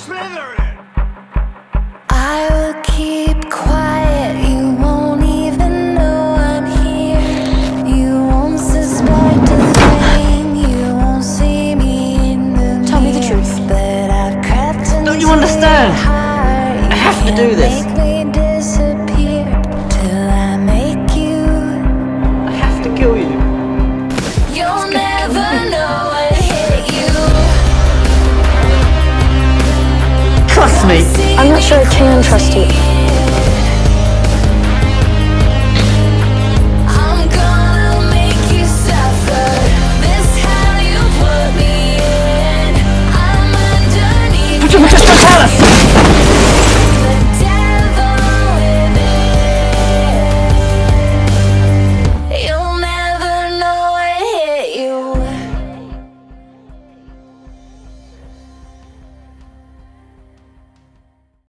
I will keep quiet, you won't even know I'm here. You won't suspect a thing, you won't see me in the Tell me the truth. But I've crept into Don't you understand? I have to do this. Make me disappear till I make you. I have to kill you. You'll never know what hit you. Trust me. I'm not sure I can trust you. I'm gonna make you suffer. This how you put me in. I'm underneath. But you were just a palace.